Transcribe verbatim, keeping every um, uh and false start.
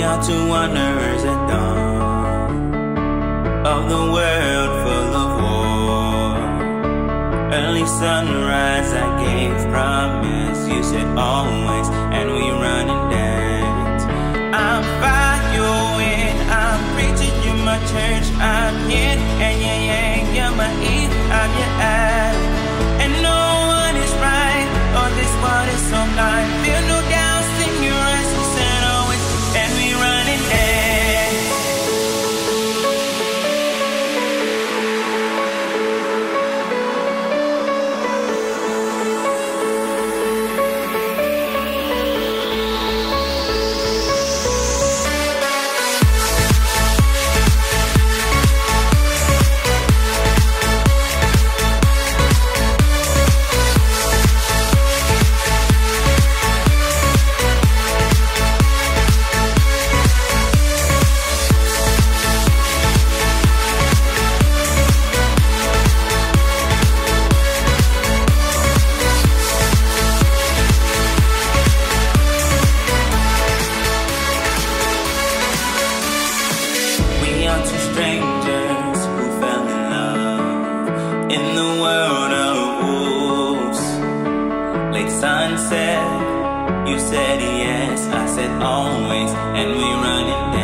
are two wanderers at dawn of the world full of war. Early sunrise, I gave promise. You said always, and we run and dance. I'm following, I'm preaching, you're my church. I'm yin and yang yang, you're my eve, I'm your Adam. And no one is right, or this world is so blind. Feel no doubts in your eyes, you said always, and we run and dance. Two strangers who fell in love in the world of wolves. Late sunset, you said yes, I said always, and we running down.